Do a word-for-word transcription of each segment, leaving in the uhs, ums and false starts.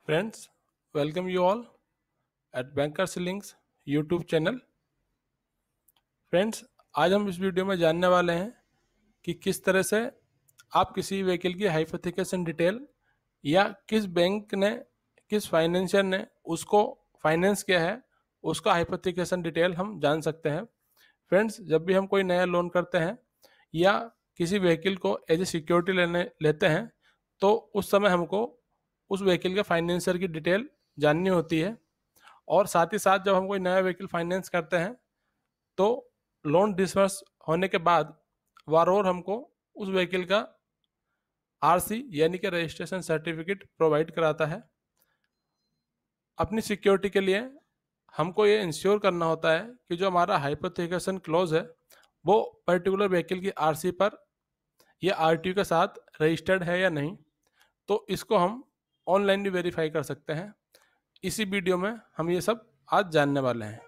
Friends, welcome you all at Bankers Links YouTube channel. Friends, आज हम इस video में जानने वाले हैं कि किस तरह से आप किसी व्हीकल की हाइपोथिकेशन डिटेल या किस बैंक ने, किस फाइनेंशियर ने उसको फाइनेंस किया है, उसका हाइपोथिकेशन डिटेल हम जान सकते हैं। फ्रेंड्स, जब भी हम कोई नया लोन करते हैं या किसी व्हीकल को एज ए सिक्योरिटी लेने लेते हैं तो उस समय हमको उस व्हीकल के फाइनेंसर की डिटेल जाननी होती है। और साथ ही साथ जब हम कोई नया व्हीकल फाइनेंस करते हैं तो लोन डिसबर्स होने के बाद वारोर हमको उस व्हीकल का आरसी यानी कि रजिस्ट्रेशन सर्टिफिकेट प्रोवाइड कराता है। अपनी सिक्योरिटी के लिए हमको ये इंश्योर करना होता है कि जो हमारा हाइपोथेकेशन क्लोज है वो पर्टिकुलर व्हीकल की आरसी पर या आरटीयू के साथ रजिस्टर्ड है या नहीं। तो इसको हम ऑनलाइन भी वेरीफाई कर सकते हैं। इसी वीडियो में हम ये सब आज जानने वाले हैं।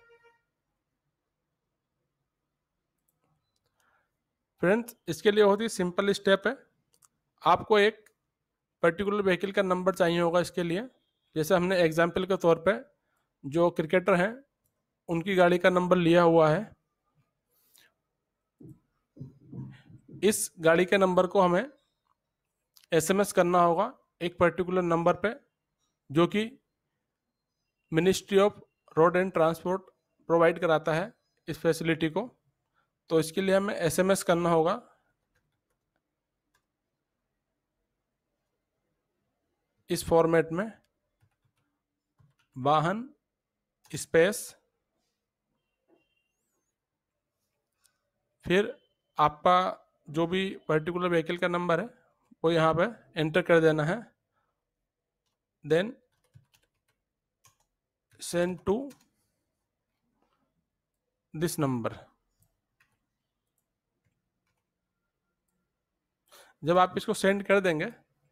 फ्रेंड्स, इसके लिए बहुत ही सिंपल स्टेप है। आपको एक पर्टिकुलर व्हीकल का नंबर चाहिए होगा। इसके लिए जैसे हमने एग्जाम्पल के तौर पे जो क्रिकेटर हैं उनकी गाड़ी का नंबर लिया हुआ है। इस गाड़ी के नंबर को हमें एसएमएस करना होगा एक पर्टिकुलर नंबर पे, जो कि ministry of road and transport provide कराता है इस फैसिलिटी को। तो इसके लिए हमें एसएमएस करना होगा इस फॉर्मेट में, वाहन स्पेस फिर आपका जो भी पर्टिकुलर व्हीकल का नंबर है वो यहाँ पे एंटर कर देना है। Then send to this number. जब आप इसको सेंड कर देंगे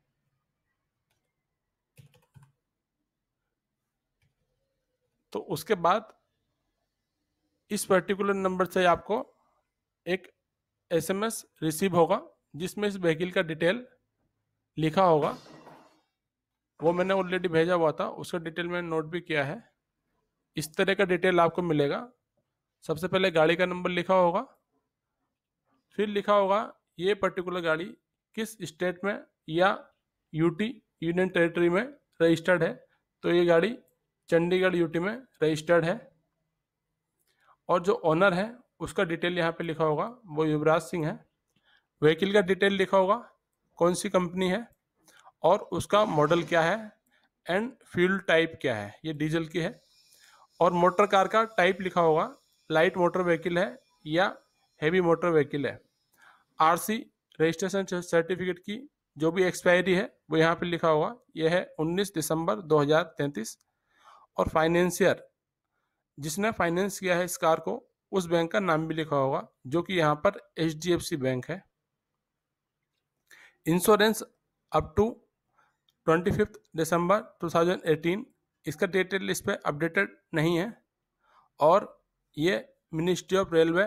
तो उसके बाद इस पर्टिकुलर नंबर से आपको एक एसएमएस रिसीव होगा जिसमें इस व्हीकल का डिटेल लिखा होगा। वो मैंने ऑलरेडी भेजा हुआ था, उसका डिटेल मैंने नोट भी किया है। इस तरह का डिटेल आपको मिलेगा। सबसे पहले गाड़ी का नंबर लिखा होगा, फिर लिखा होगा ये पर्टिकुलर गाड़ी किस स्टेट में या यूटी यूनियन टेरिटरी में रजिस्टर्ड है। तो ये गाड़ी चंडीगढ़ यूटी में रजिस्टर्ड है। और जो ओनर है उसका डिटेल यहाँ पे लिखा होगा, वो युवराज सिंह है। व्हीकल का डिटेल लिखा होगा, कौन सी कंपनी है और उसका मॉडल क्या है एंड फ्यूल टाइप क्या है, ये डीजल की है। और मोटर कार का टाइप लिखा होगा, लाइट मोटर व्हीकल है या हैवी मोटर व्हीकल है। आरसी रजिस्ट्रेशन सर्टिफिकेट की जो भी एक्सपायरी है वो यहाँ पे लिखा होगा, यह है उन्नीस दिसंबर दो हज़ार तैंतीस। और फाइनेंशियर जिसने फाइनेंस किया है इस कार को, उस बैंक का नाम भी लिखा होगा, जो कि यहाँ पर H D F C bank है। Insurance up to twenty fifth December two thousand eighteen, इसका डिटेल इस पर अपडेटेड नहीं है। और ये मिनिस्ट्री ऑफ रेलवे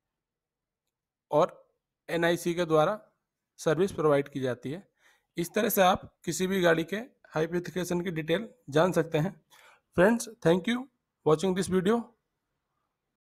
और एनआईसी के द्वारा सर्विस प्रोवाइड की जाती है। इस तरह से आप किसी भी गाड़ी के हाइपोथिकेशन की डिटेल जान सकते हैं। Friends, thank you watching this video.